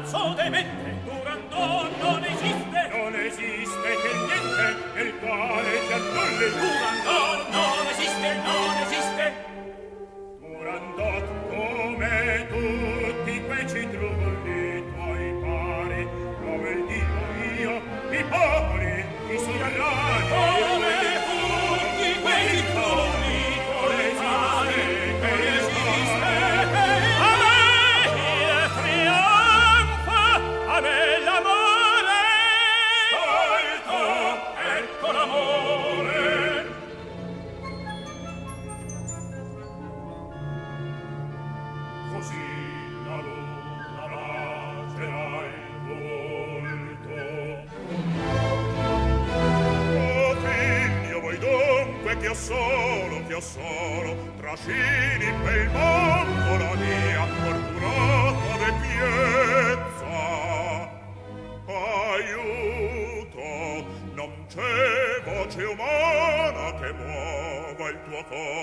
pazzo demente. Turandot non esiste, Non esiste che niente nel quale ti annulli. Turandot non esiste, non esiste. Turandot come tutti quei citrulli tuoi pari, come il Dio io, i popoli, i sovrani, Come tutti quei citrulli tuoi pari, non esiste. A me il trionfo, a me l'amore. Salto, ecco l'amore. Così la luna bacerà il volto. Oh figlio, vuoi dunque che io solo trascini per il mondo la mia fortunata vecchiezza? Aiuto, non c'è voce umana che muova il tuo cor.